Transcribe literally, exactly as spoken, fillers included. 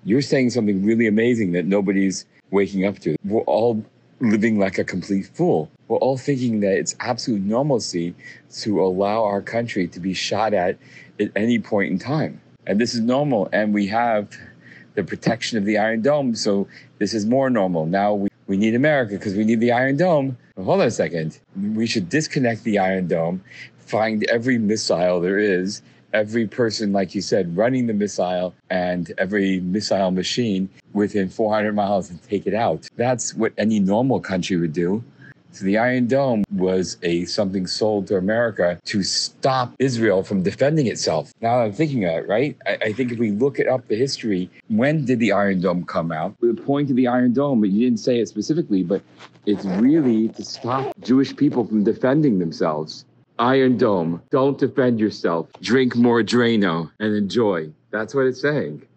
You're saying something really amazing that nobody's waking up to. We're all living like a complete fool. We're all thinking that it's absolute normalcy to allow our country to be shot at at any point in time. And this is normal. And we have the protection of the Iron Dome. So this is more normal. Now we, we need America because we need the Iron Dome. Well, hold on a second. We should disconnect the Iron Dome, find every missile there is, every person, like you said, running the missile, and every missile machine within four hundred miles and take it out. That's what any normal country would do. So the Iron Dome was a something sold to America to stop Israel from defending itself. Now I'm thinking of it, right? I, I think if we look it up the history, when did the Iron Dome come out? The point of the Iron Dome, but you didn't say it specifically, but it's really to stop Jewish people from defending themselves. Iron Dome, don't defend yourself. Drink more Drano and enjoy. That's what it's saying.